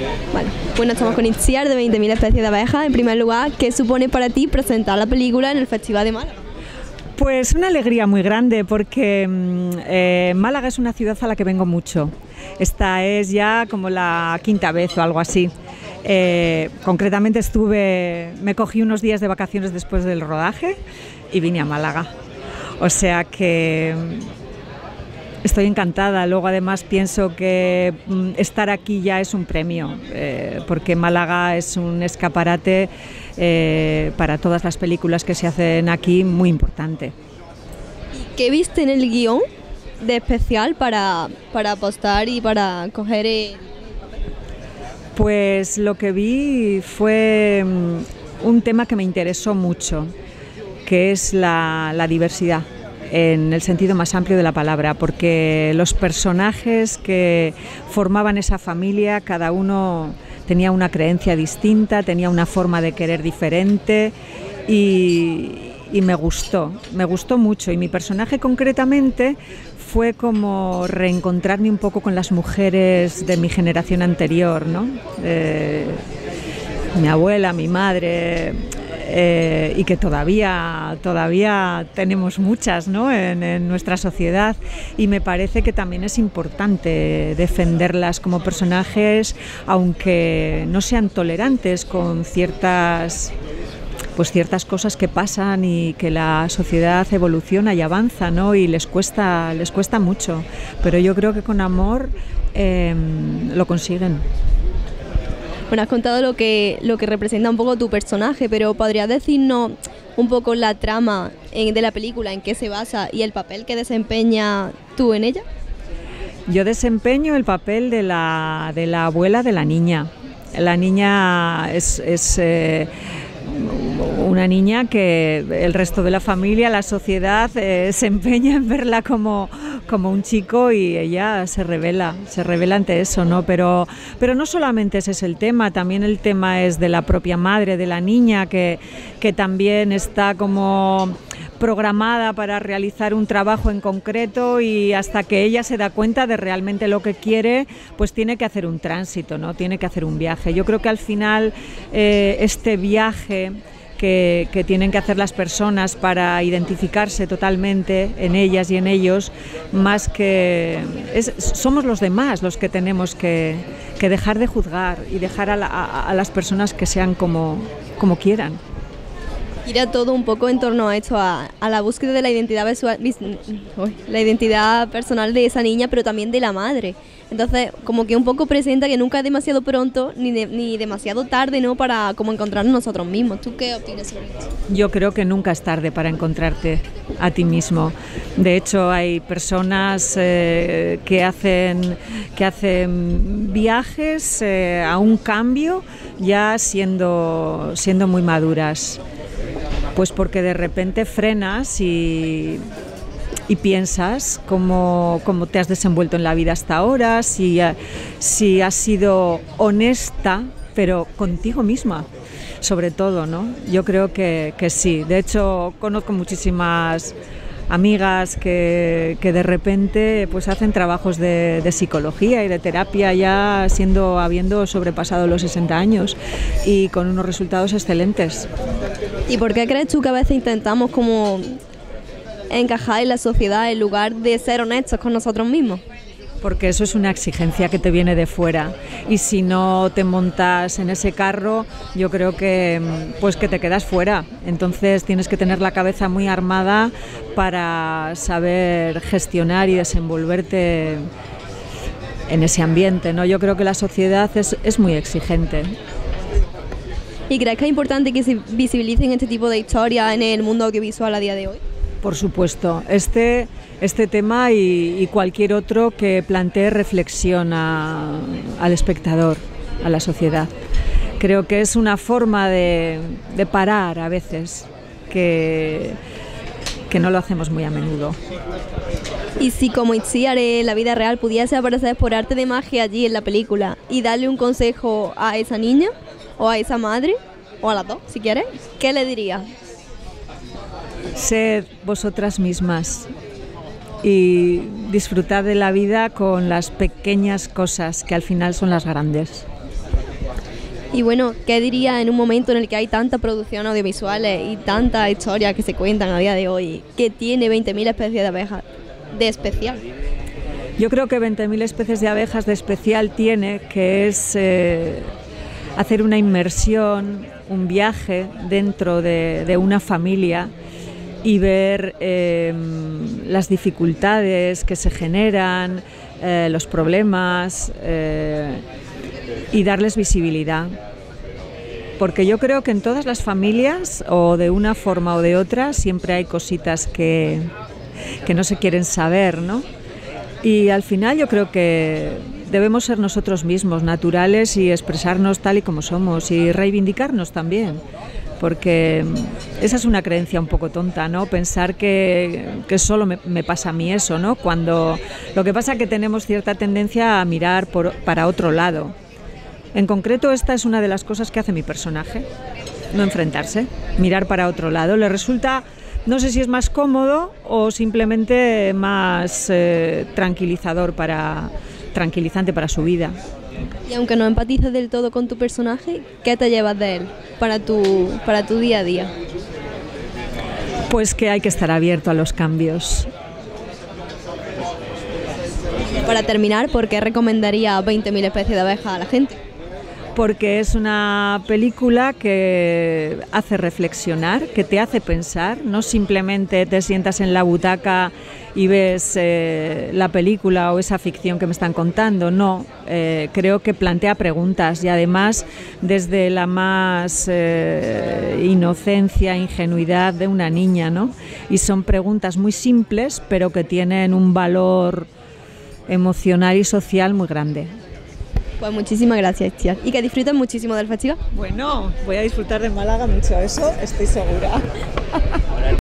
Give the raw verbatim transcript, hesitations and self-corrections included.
Vale, bueno, estamos con Itziar de veinte mil especies de abejas. En primer lugar, ¿qué supone para ti presentar la película en el Festival de Málaga? Pues una alegría muy grande porque eh, Málaga es una ciudad a la que vengo mucho. Esta es ya como la quinta vez o algo así. Eh, concretamente estuve, me cogí unos días de vacaciones después del rodaje y vine a Málaga. O sea que estoy encantada. Luego además pienso que estar aquí ya es un premio, eh, porque Málaga es un escaparate eh, para todas las películas que se hacen aquí muy importante. ¿Y qué viste en el guión de especial para, para apostar y para coger el... Pues lo que vi fue un tema que me interesó mucho, que es la, la diversidad, en el sentido más amplio de la palabra, porque los personajes que formaban esa familia, cada uno tenía una creencia distinta, tenía una forma de querer diferente y, y me gustó, me gustó mucho. Y mi personaje concretamente fue como reencontrarme un poco con las mujeres de mi generación anterior, ¿no? Eh, mi abuela, mi madre, eh, y que todavía, todavía tenemos muchas, ¿no? en, en nuestra sociedad, y me parece que también es importante defenderlas como personajes, aunque no sean tolerantes con ciertas... pues ciertas cosas que pasan y que la sociedad evoluciona y avanza, ¿no? Y les cuesta, les cuesta mucho, pero yo creo que con amor eh, lo consiguen. Bueno, has contado lo que, lo que representa un poco tu personaje, pero ¿podrías decirnos un poco la trama en, de la película, en qué se basa y el papel que desempeña tú en ella? Yo desempeño el papel de la, de la abuela de la niña. La niña es... es eh, una niña que el resto de la familia, la sociedad, eh, se empeña en verla como, como un chico y ella se revela, se revela ante eso, ¿no? Pero, pero no solamente ese es el tema, también el tema es de la propia madre de la niña, que, que también está como programada para realizar un trabajo en concreto, y hasta que ella se da cuenta de realmente lo que quiere, pues tiene que hacer un tránsito, ¿no? Tiene que hacer un viaje. Yo creo que al final eh, este viaje que, que tienen que hacer las personas para identificarse totalmente en ellas y en ellos, más que es, somos los demás los que tenemos que, que dejar de juzgar y dejar a, la, a, a las personas que sean como, como quieran. Gira todo un poco en torno a esto, a, a la búsqueda de la identidad visual, uy, la identidad personal de esa niña, pero también de la madre. Entonces, como que un poco presenta que nunca es demasiado pronto ni, de, ni demasiado tarde, ¿no?, para como encontrarnos nosotros mismos. ¿Tú qué opinas sobre esto? Yo creo que nunca es tarde para encontrarte a ti mismo. De hecho, hay personas eh, que hacen que hacen viajes eh, a un cambio ya siendo siendo muy maduras. Pues porque de repente frenas y, y piensas cómo, cómo te has desenvuelto en la vida hasta ahora, si, si has sido honesta, pero contigo misma, sobre todo, ¿no? Yo creo que, que sí. De hecho, conozco muchísimas amigas que, que de repente pues hacen trabajos de, de psicología y de terapia ya siendo habiendo sobrepasado los sesenta años y con unos resultados excelentes. ¿Y por qué crees tú que a veces intentamos como encajar en la sociedad en lugar de ser honestos con nosotros mismos? Porque eso es una exigencia que te viene de fuera, y si no te montas en ese carro, yo creo que pues que te quedas fuera. Entonces tienes que tener la cabeza muy armada para saber gestionar y desenvolverte en ese ambiente, ¿no? Yo creo que la sociedad es, es muy exigente. ¿Y crees que es importante que se visibilicen este tipo de historias en el mundo audiovisual a día de hoy? Por supuesto, este, este tema y, y cualquier otro que plantee reflexión a, al espectador, a la sociedad. Creo que es una forma de, de parar a veces, que, que no lo hacemos muy a menudo. Y si como Itziar en la vida real pudiese aparecer por arte de magia allí en la película y darle un consejo a esa niña o a esa madre, o a las dos, si quieres, ¿qué le dirías? Sed vosotras mismas y disfrutad de la vida con las pequeñas cosas que al final son las grandes. Y bueno, ¿qué diría en un momento en el que hay tanta producción audiovisuales y tantas historias que se cuentan a día de hoy, que tiene veinte mil especies de abejas de especial? Yo creo que veinte mil especies de abejas de especial tiene que es eh, hacer una inmersión, un viaje dentro de, de una familia y ver eh, las dificultades que se generan, eh, los problemas eh, y darles visibilidad. Porque yo creo que en todas las familias, o de una forma o de otra, siempre hay cositas que, que no se quieren saber, ¿no? Y al final yo creo que debemos ser nosotros mismos, naturales, y expresarnos tal y como somos y reivindicarnos también. Porque esa es una creencia un poco tonta, ¿no? Pensar que, que solo me, me pasa a mí eso, ¿no? Cuando lo que pasa es que tenemos cierta tendencia a mirar por, para otro lado. En concreto, esta es una de las cosas que hace mi personaje, no enfrentarse, mirar para otro lado. Le resulta, no sé si es más cómodo o simplemente más eh, tranquilizador para, tranquilizante para su vida. Y aunque no empatices del todo con tu personaje, ¿qué te llevas de él para tu, para tu día a día? Pues que hay que estar abierto a los cambios. Para terminar, ¿por qué recomendaría veinte mil especies de abejas a la gente? Porque es una película que hace reflexionar, que te hace pensar, no simplemente te sientas en la butaca y ves eh, la película o esa ficción que me están contando, no, eh, creo que plantea preguntas y además desde la más eh, inocencia, ingenuidad de una niña, ¿no? Y son preguntas muy simples pero que tienen un valor emocional y social muy grande. Pues muchísimas gracias, Itziar. Y que disfruten muchísimo del festival. Bueno, voy a disfrutar de Málaga mucho, eso estoy segura.